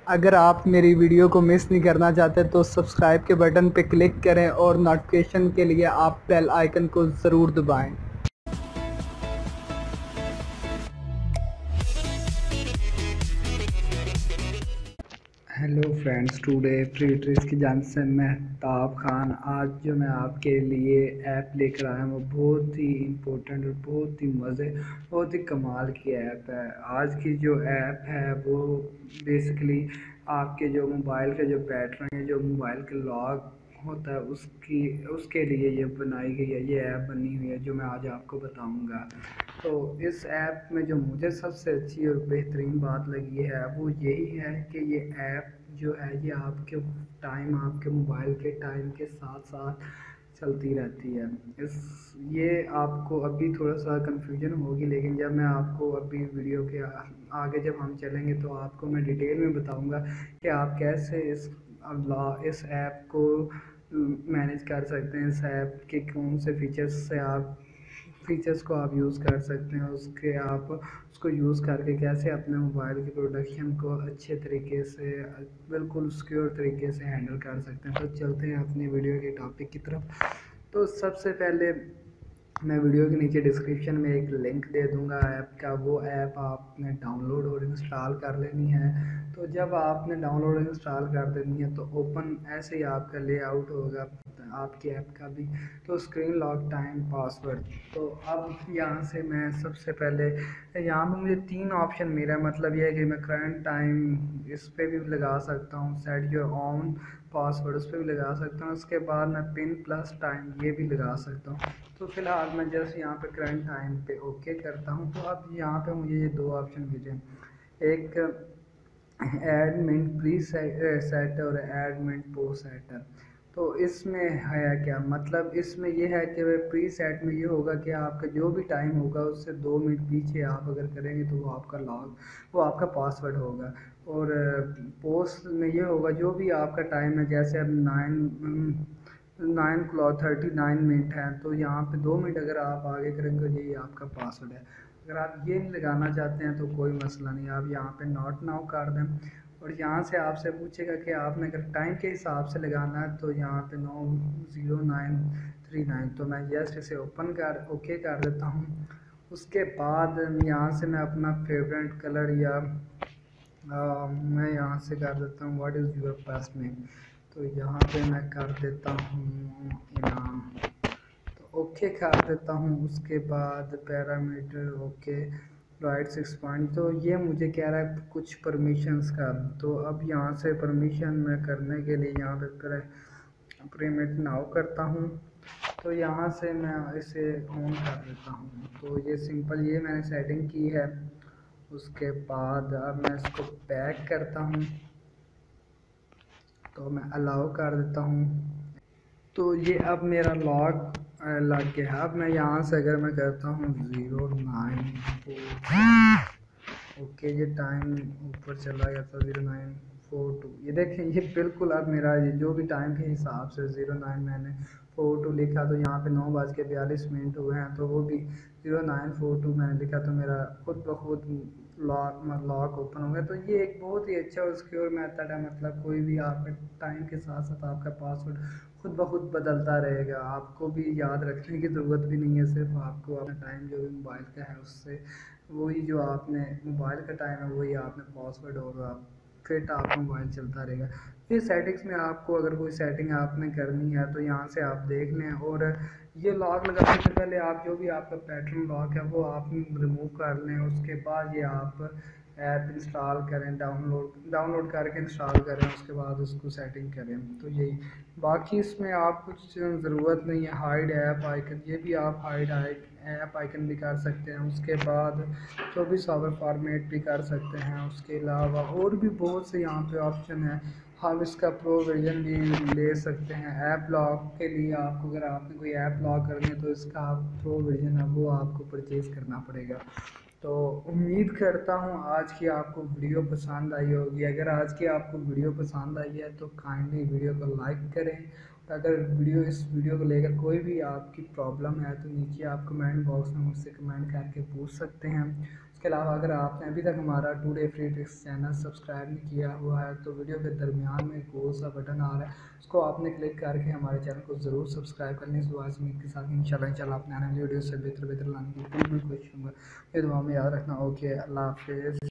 अगर आप मेरी वीडियो को मिस नहीं करना चाहते तो सब्सक्राइब के बटन पर क्लिक करें और नोटिफिकेशन के लिए आप बेल आइकन को ज़रूर दबाएं। Hello friends, today free tricks की जान से महताब खान। आज जो मैं आपके लिए ऐप लेकर आया हूँ वो बहुत ही इम्पोर्टेंट और बहुत ही कमाल की ऐप है। आज की जो ऐप है वो बेसिकली आपके जो मोबाइल के जो पैटर्न है, जो मोबाइल के लॉक होता है उसके लिए ये बनाई गई है। ये ऐप बनी हुई है जो मैं आज आपको बताऊंगा। तो इस ऐप में जो मुझे सबसे अच्छी और बेहतरीन बात लगी है वो यही है कि ये ऐप जो है ये आपके मोबाइल के टाइम के साथ साथ चलती रहती है। ये आपको अभी थोड़ा सा कन्फ्यूजन होगी, लेकिन जब मैं आपको अभी वीडियो के आगे जब हम चलेंगे तो आपको मैं डिटेल में बताऊंगा कि आप कैसे इस ऐप को मैनेज कर सकते हैं। इस ऐप के कौन से फीचर्स को आप यूज़ कर सकते हैं, उसको यूज़ करके कैसे अपने मोबाइल की प्रोडक्शन को अच्छे तरीके से बिल्कुल सिक्योर तरीके से हैंडल कर सकते हैं। तो चलते हैं अपनी वीडियो के टॉपिक की तरफ। तो सबसे पहले मैं वीडियो के नीचे डिस्क्रिप्शन में एक लिंक दे दूंगा ऐप का। वो ऐप आपने डाउनलोड और इंस्टॉल कर लेनी है। तो जब आपने डाउनलोड और इंस्टॉल कर देनी है तो ओपन ऐसे ही आपका लेआउट होगा आपकी ऐप का भी। तो स्क्रीन लॉक टाइम पासवर्ड। तो अब यहाँ से मैं सबसे पहले यहाँ पे मुझे 3 ऑप्शन मिला, मतलब यह है कि मैं करंट टाइम इस पर भी लगा सकता हूँ, सेट योर ऑन पासवर्ड उस पर भी लगा सकता हूँ, उसके बाद मैं पिन प्लस टाइम ये भी लगा सकता हूँ। तो फिलहाल मैं जस्ट यहाँ पे करंट टाइम पे ओके करता हूँ। तो अब यहाँ पे मुझे ये 2 ऑप्शन मिले, एक ऐड मिंट प्री सेट और ऐड मिंट पोस्ट सेटर। तो इसमें है क्या, मतलब इसमें ये है कि प्री सेट में ये होगा कि आपका जो भी टाइम होगा उससे 2 मिनट पीछे आप अगर करेंगे तो वो आपका पासवर्ड होगा। और पोस्ट में ये होगा जो भी आपका टाइम है, जैसे अब 9:39 है तो यहाँ पे 2 मिनट अगर आप आगे करेंगे तो यही आपका पासवर्ड है। अगर आप ये नहीं लगाना चाहते हैं तो कोई मसला नहीं, आप यहाँ पे नॉट नाउ कर दें। और यहाँ से आपसे पूछेगा कि आपने अगर टाइम के हिसाब से लगाना है तो यहाँ पे 9:0939। तो मैं जस्ट इसे ओके कर देता हूँ। उसके बाद यहाँ से मैं अपना फेवरेट कलर या मैं यहाँ से कर देता हूँ what is your first name. तो यहाँ पे मैं कर देता हूँ इनाम। तो ओके कर देता हूँ। उसके बाद पैरामीटर ओके राइट 6 पॉइंट। तो ये मुझे कह रहा है कुछ परमिशंस का। तो अब यहाँ से परमिशन मैं करने के लिए यहाँ पे प्रीमिट नाउ करता हूँ। तो यहाँ से मैं इसे ऑन कर देता हूँ। तो ये सिंपल ये मैंने सेटिंग की है। उसके बाद अब मैं इसको बैक करता हूँ, तो मैं अलाउ कर देता हूँ। तो ये अब मेरा लॉग लग गया। अब मैं यहाँ से अगर मैं करता हूँ 0942 ओके, ये टाइम ऊपर चला गया था 0942। ये देखें ये बिल्कुल अब मेरा ये जो भी टाइम के हिसाब से 09 मैंने 42 लिखा तो यहाँ पे 9:42 हुए हैं, तो वो भी 0942 मैंने लिखा तो मेरा खुद ब खुद लॉक ओपन हो गया। तो ये एक बहुत ही अच्छा और सिक्योर मेथड है, मतलब कोई भी आपके टाइम के साथ साथ आपका पासवर्ड खुद ब खुद बदलता रहेगा। आपको भी याद रखने की ज़रूरत भी नहीं है, सिर्फ आपको अपना टाइम जो भी मोबाइल का है उससे वही जो आपने मोबाइल का टाइम है वही आपने पासवर्ड और फिर आपका मोबाइल चलता रहेगा। ये सेटिंग्स में आपको अगर कोई सेटिंग आपने करनी है तो यहाँ से आप देख लें। और ये लॉक लगाने से पहले आप जो भी आपका पैटर्न लॉक है वो आप रिमूव कर लें। उसके बाद ये आप ऐप इंस्टॉल करें, डाउनलोड करके इंस्टॉल करें, उसके बाद उसको सेटिंग करें। तो यही, बाकी इसमें आप कुछ ज़रूरत नहीं है। हाइड ऐप आइकन, ये भी आप हाइड ऐप आइकन भी कर सकते हैं। उसके बाद 24 आवर फॉर्मेट भी कर सकते हैं। उसके अलावा और भी बहुत से यहाँ पे ऑप्शन है। हम इसका प्रो वर्जन भी ले सकते हैं। ऐप लॉक के लिए आपको अगर आपने कोई ऐप लॉक करनी है तो इसका आप प्रो वर्जन है वो आपको परचेज़ करना पड़ेगा। तो उम्मीद करता हूँ आज की आपको वीडियो पसंद आई होगी। अगर आज की आपको वीडियो पसंद आई है तो काइंडली वीडियो को लाइक करें। अगर इस वीडियो को लेकर कोई भी आपकी प्रॉब्लम है तो नीचे आप कमेंट बॉक्स में मुझसे कमेंट करके पूछ सकते हैं। इसके अलावा अगर आपने अभी तक हमारा today free tricks channel subscribe नहीं किया हुआ है तो वीडियो के दरमियान में गोल सा बटन आ रहा है, उसको आपने क्लिक करके हमारे चैनल को ज़रूर सब्सक्राइब करने इस दुआ के साथ इंशाल्लाह अपने आने वाली वीडियो से बेहतर लाने की बिल्कुल कोशिश करूँगा। ये दुआ में याद रखना। ओके, अल्लाह हाफिज़।